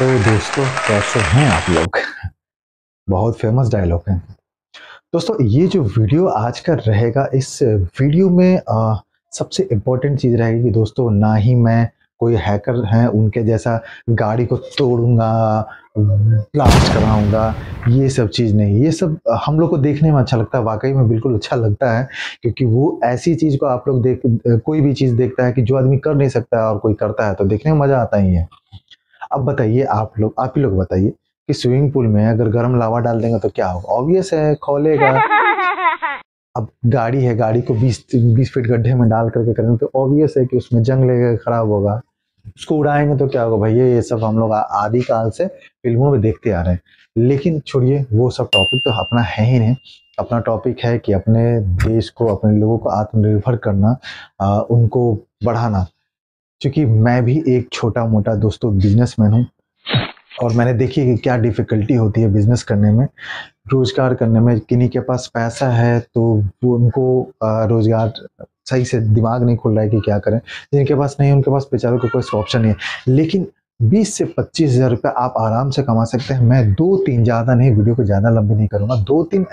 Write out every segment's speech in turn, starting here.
तो दोस्तों कैसे हैं आप लोग। बहुत फेमस डायलॉग है दोस्तों। ये जो वीडियो आज का रहेगा, इस वीडियो में सबसे इम्पोर्टेंट चीज़ रहेगी कि दोस्तों ना ही मैं कोई हैकर हैं उनके जैसा गाड़ी को तोड़ूंगा, ब्लास्ट कराऊंगा, ये सब चीज़ नहीं। ये सब हम लोग को देखने में अच्छा लगता है, वाकई में बिल्कुल अच्छा लगता है, क्योंकि वो ऐसी चीज़ को आप लोग कोई भी चीज़ देखता है कि जो आदमी कर नहीं सकता है और कोई करता है तो देखने में मज़ा आता ही है। अब बताइए आप ही लोग बताइए कि स्विमिंग पूल में अगर गर्म लावा डाल देंगे तो क्या होगा? ऑब्वियस है, खौलेगा। अब गाड़ी है, गाड़ी को 20 फीट गड्ढे में डाल करके करेंगे तो ऑब्वियस है कि उसमें जंग लगेगा, खराब होगा। उसको उड़ाएंगे तो क्या होगा भैया? ये सब हम लोग आदि काल से फिल्मों में देखते आ रहे हैं। लेकिन छोड़िए, वो सब टॉपिक तो अपना है ही नहीं। अपना टॉपिक है कि अपने देश को, अपने लोगों को आत्मनिर्भर करना, उनको बढ़ाना। क्योंकि मैं भी एक छोटा मोटा दोस्तों बिजनेसमैन हूँ और मैंने देखी कि क्या डिफिकल्टी होती है बिजनेस करने में, रोजगार करने में। किन्हीं के पास पैसा है तो वो उनको रोजगार सही से दिमाग नहीं खुल रहा है कि क्या करें। जिनके पास नहीं, उनके पास बेचारों को कोई ऑप्शन नहीं है। लेकिन 20 से 25 हज़ार रुपये आप आराम से कमा सकते हैं। मैं 2-3, ज़्यादा नहीं, वीडियो को ज़्यादा लंबी नहीं करूँगा, 2-3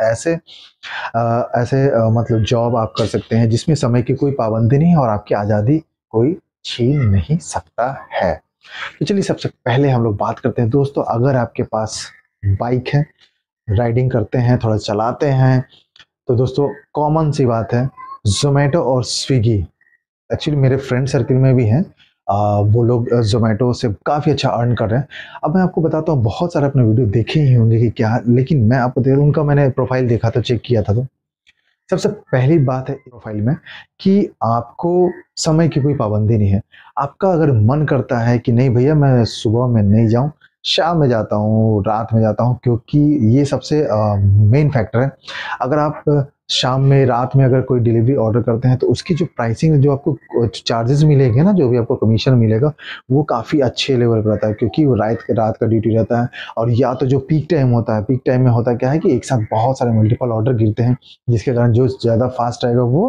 ऐसे मतलब जॉब आप कर सकते हैं जिसमें समय की कोई पाबंदी नहीं है और आपकी आज़ादी कोई छीन नहीं सकता है। तो चलिए सबसे पहले हम लोग बात करते हैं दोस्तों। अगर आपके पास बाइक है, राइडिंग करते हैं, थोड़ा चलाते हैं, तो दोस्तों कॉमन सी बात है, जोमेटो और स्विगी। एक्चुअली मेरे फ्रेंड सर्कल में भी हैं, वो लोग जोमेटो से काफ़ी अच्छा अर्न कर रहे हैं। अब मैं आपको बताता हूँ, बहुत सारे अपने वीडियो देखे ही होंगे कि क्या, लेकिन मैं आपको दे रहा हूँ, उनका मैंने प्रोफाइल देखा था, चेक किया था। तो सबसे पहली बात है प्रोफाइल में कि आपको समय की कोई पाबंदी नहीं है। आपका अगर मन करता है कि नहीं भैया मैं सुबह में नहीं जाऊं, शाम में जाता हूं, रात में जाता हूं, क्योंकि ये सबसे मेन फैक्टर है। अगर आप शाम में, रात में अगर कोई डिलीवरी ऑर्डर करते हैं तो उसकी जो प्राइसिंग, जो आपको चार्जेस मिलेंगे ना, जो भी आपको कमीशन मिलेगा, वो काफ़ी अच्छे लेवल पर रहता है, क्योंकि वो रात का ड्यूटी रहता है। और या तो जो पीक टाइम होता है, पीक टाइम में होता क्या है कि एक साथ बहुत सारे मल्टीपल ऑर्डर गिरते हैं, जिसके कारण जो ज़्यादा फास्ट आएगा वो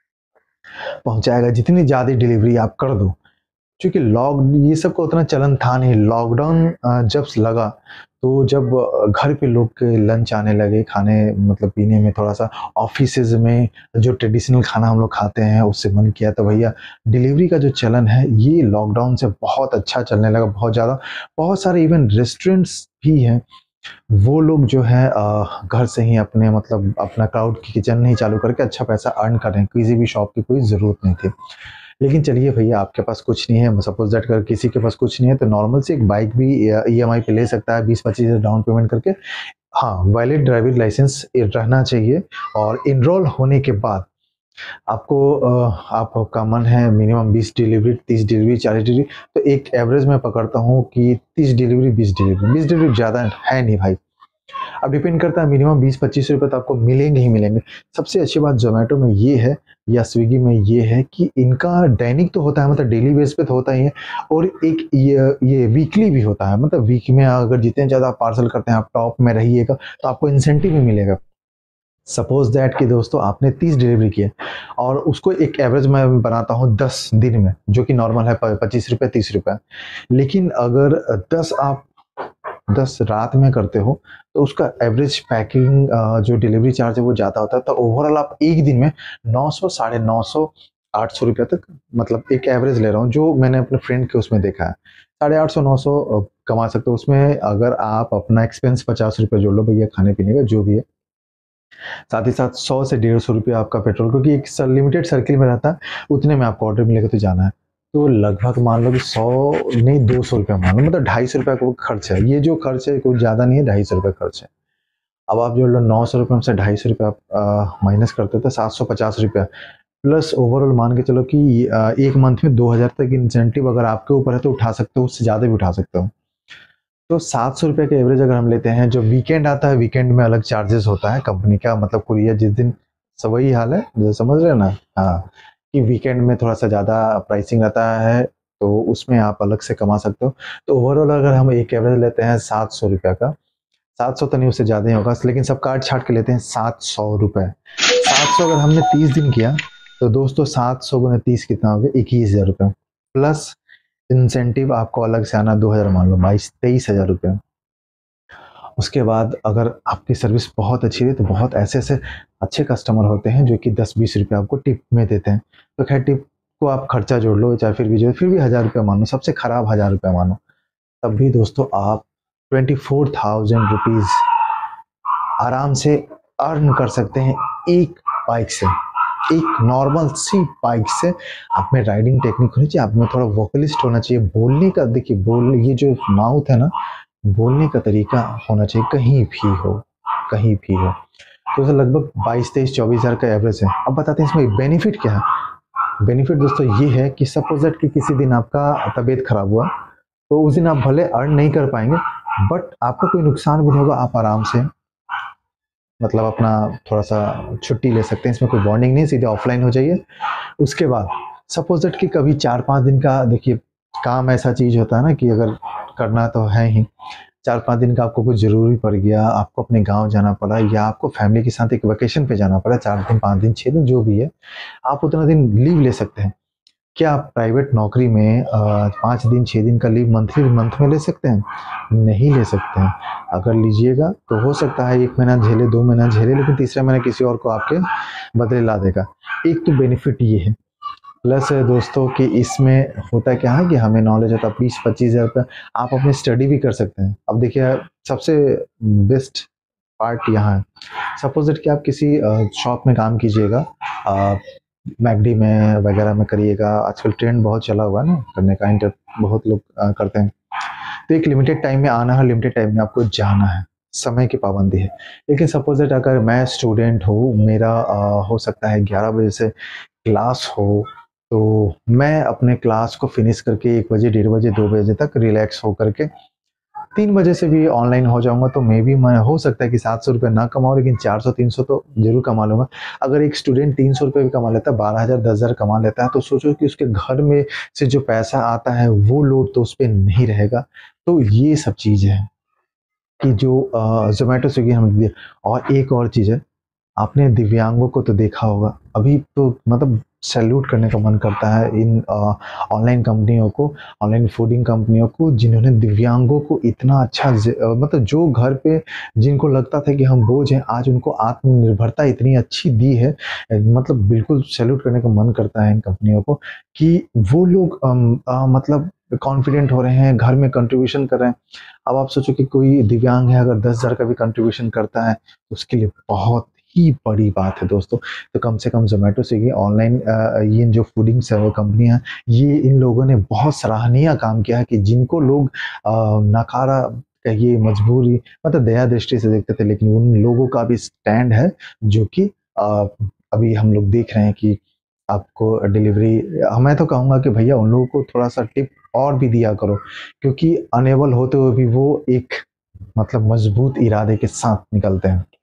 पहुंचाएगा। जितनी ज़्यादा डिलीवरी आप कर दो, क्योंकि ये सब का उतना चलन था नहीं। लॉकडाउन जब लगा तो जब घर पे लोग के लंच आने लगे, खाने मतलब पीने में थोड़ा सा, ऑफिसेज में जो ट्रेडिशनल खाना हम लोग खाते हैं उससे मन किया, तो भैया डिलीवरी का जो चलन है ये लॉकडाउन से बहुत अच्छा चलने लगा, बहुत ज़्यादा। बहुत सारे इवन रेस्टोरेंट्स भी हैं, वो लोग जो है घर से ही अपने मतलब अपना क्लाउड किचन नहीं चालू करके अच्छा पैसा अर्न कर रहे हैं। किसी भी शॉप की कोई ज़रूरत नहीं थी। लेकिन चलिए भैया, आपके पास कुछ नहीं है, सपोज दैट अगर किसी के पास कुछ नहीं है तो नॉर्मल से एक बाइक भी ईएमआई पे ले सकता है, 20-25 हज़ार डाउन पेमेंट करके। हाँ, वैलिड ड्राइविंग लाइसेंस रहना चाहिए। और इनरोल होने के बाद आपको आपका मन है मिनिमम 20 डिलीवरी, 30 डिलीवरी, 40 डिलीवरी, तो एक एवरेज मैं पकड़ता हूँ कि 30 डिलीवरी, 20 डिलीवरी ज़्यादा है नहीं भाई। अब डिपेंड करता है, मिनिमम 20-25 रुपए तो आपको मिलेंगे ही मिलेंगे। सबसे अच्छी बात जोमेटो में ये है या स्विगी में ये है कि इनका दैनिक तो होता है, मतलब डेली बेस पे तो होता ही है, और एक ये वीकली भी होता है। मतलब वीक में अगर जितने ज़्यादा आप पार्सल करते हैं, आप टॉप में रहिएगा तो आपको इंसेंटिव भी मिलेगा। सपोज दैट कि दोस्तों आपने 30 डिलीवरी की है और उसको एक एवरेज मैं बनाता हूँ 10 दिन में, जो कि नॉर्मल है 25 रुपये, 30 रुपये। लेकिन अगर 10 रात में करते हो तो उसका एवरेज पैकिंग जो डिलीवरी चार्ज है वो ज़्यादा होता है। तो ओवरऑल आप एक दिन में 900, 950, 800 रुपये तक, मतलब एक एवरेज ले रहा हूँ जो मैंने अपने फ्रेंड के उसमें देखा है, 850, 900 कमा सकते हो। उसमें अगर आप अपना एक्सपेंस 50 रुपये जोड़ लो भैया, खाने पीने का जो भी है, साथ ही साथ 100 से 150 रुपये आपका पेट्रोल, क्योंकि एक लिमिटेड सर्किल में रहता है, उतने में आपको ऑर्डर मिलेगा तो जाना है। तो लगभग मान लो कि 100 नहीं, 200 रुपये मान लो, मतलब 250 रुपये का खर्च है। ये जो खर्च है कोई ज़्यादा नहीं है, 250 रुपये खर्च है। अब आप जोड़ लो 900 रुपये में से 250 रुपये आप माइनस करते तो 750 रुपया, प्लस ओवरऑल मान के चलो कि एक मंथ में 2000 तक इंसेंटिव अगर आपके ऊपर है तो उठा सकते हो, उससे ज़्यादा भी उठा सकते हो। तो 700 रुपये के एवरेज अगर हम लेते हैं, जो वीकेंड आता है, वीकेंड में अलग चार्जेस होता है कंपनी का, मतलब कुरियर जिस दिन, सब वही हाल है जो समझ रहे हैं ना। हाँ, कि वीकेंड में थोड़ा सा ज़्यादा प्राइसिंग रहता है तो उसमें आप अलग से कमा सकते हो। तो ओवरऑल अगर हम एक एवरेज लेते हैं 700 रुपये का, 700 तो नहीं, उससे ज़्यादा ही होगा, लेकिन सब काट छाट के लेते हैं 700 रुपये। 700 अगर हमने 30 दिन किया तो दोस्तों 700 गुने 30 कितना हो गया, 21,000 रुपये। प्लस इंसेंटिव आपको अलग से आना 2000 मान लो 22-23 हज़ार रुपये। उसके बाद अगर आपकी सर्विस बहुत अच्छी है तो बहुत ऐसे ऐसे अच्छे कस्टमर होते हैं जो कि 10-20 रुपये आपको टिप में देते हैं। तो खैर टिप को आप खर्चा जोड़ लो चाहे फिर भी जो फिर भी 1000 रुपये मानो, सबसे खराब 1000 रुपये मानो, तब भी दोस्तों आप 24,000 रुपीज़ आराम से अर्न कर सकते हैं एक बाइक से, एक नॉर्मल सी बाइक से। आप में राइडिंग टेक्निक होनी चाहिए, आप में थोड़ा वोकलिस्ट होना चाहिए, बोलने का देखिए ये जो माउथ है ना, बोलने का तरीका होना चाहिए, कहीं भी हो कहीं भी हो। तो इसे लगभग 22-23-24 हज़ार का एवरेज है। अब बताते हैं इसमें बेनिफिट क्या है। बेनिफिट दोस्तों ये है कि सपोज दैट कि किसी दिन आपका तबीयत खराब हुआ तो उस दिन आप भले अर्न नहीं कर पाएंगे बट आपका कोई नुकसान भी नहीं होगा, आप आराम से मतलब अपना थोड़ा सा छुट्टी ले सकते हैं, इसमें कोई बॉन्डिंग नहीं, सीधे ऑफलाइन हो जाइए। उसके बाद सपोज दैट कि कभी 4-5 दिन का देखिए काम ऐसा चीज़ होता है ना कि अगर करना तो है ही, 4-5 दिन का आपको कुछ ज़रूरी पड़ गया, आपको अपने गांव जाना पड़ा या आपको फैमिली के साथ एक वेकेशन पे जाना पड़ा, 4 दिन 5 दिन 6 दिन जो भी है, आप उतना दिन लीव ले सकते हैं। क्या आप प्राइवेट नौकरी में 5 दिन 6 दिन का लीव मंथ में ले सकते हैं? नहीं ले सकते हैं। अगर लीजिएगा तो हो सकता है 1 महीना झेले, 2 महीना झेले, लेकिन तीसरा महीना किसी और को आपके बदले ला देगा। एक तो बेनिफिट ये है। प्लस दोस्तों कि इसमें होता क्या है कि हमें नॉलेज होता है, 20-25 हज़ार रुपये आप अपनी स्टडी भी कर सकते हैं। अब देखिए सबसे बेस्ट पार्ट यहाँ है, सपोज दैट कि आप किसी शॉप में काम कीजिएगा, मैकडी में वगैरह में करिएगा, आजकल ट्रेंड बहुत चला हुआ है ना करने का, बहुत लोग करते हैं। तो एक लिमिटेड टाइम में आना है, लिमिटेड टाइम में आपको जाना है, समय की पाबंदी है। लेकिन सपोज दैट अगर मैं स्टूडेंट हूँ, मेरा हो सकता है 11 बजे से क्लास हो, तो मैं अपने क्लास को फिनिश करके 1 बजे 1:30 बजे 2 बजे तक रिलैक्स हो करके 3 बजे से भी ऑनलाइन हो जाऊंगा, तो मे भी मैं हो सकता है कि 700 रुपये ना कमाऊँ लेकिन 400-300 तो जरूर कमा लूँगा। अगर एक स्टूडेंट 300 रुपये भी कमा लेता है, 12,000 10,000 कमा लेता है, तो सोचो कि उसके घर में से जो पैसा आता है वो लोड तो उस पर नहीं रहेगा। तो ये सब चीज़ है कि जो जोमेटो स्विगी हम दिए। और एक और चीज़ है, आपने दिव्यांगों को तो देखा होगा, अभी तो मतलब सैल्यूट करने का मन करता है इन ऑनलाइन कंपनियों को, ऑनलाइन फूडिंग कंपनियों को, जिन्होंने दिव्यांगों को इतना अच्छा मतलब जो घर पे जिनको लगता था कि हम बोझ हैं, आज उनको आत्मनिर्भरता इतनी अच्छी दी है। मतलब बिल्कुल सैल्यूट करने का मन करता है इन कंपनियों को कि वो लोग मतलब कॉन्फिडेंट हो रहे हैं, घर में कंट्रीब्यूशन कर रहे हैं। अब आप सोचो कि कोई दिव्यांग है अगर 10,000 का भी कंट्रीब्यूशन करता है तो उसके लिए बहुत ही बड़ी बात है दोस्तों। तो कम से कम जोमेटो स्विगी ऑनलाइन ये जो फूडिंग कंपनियां, ये इन लोगों ने बहुत सराहनीय काम किया है कि जिनको लोग नकारा कहिए मजबूरी मतलब दया दृष्टि से देखते थे, लेकिन उन लोगों का भी स्टैंड है जो कि अभी हम लोग देख रहे हैं कि आपको डिलीवरी, मैं तो कहूँगा कि भैया उन लोगों को थोड़ा सा टिप और भी दिया करो, क्योंकि अनेबल होते हुए भी वो एक मतलब मजबूत इरादे के साथ निकलते हैं।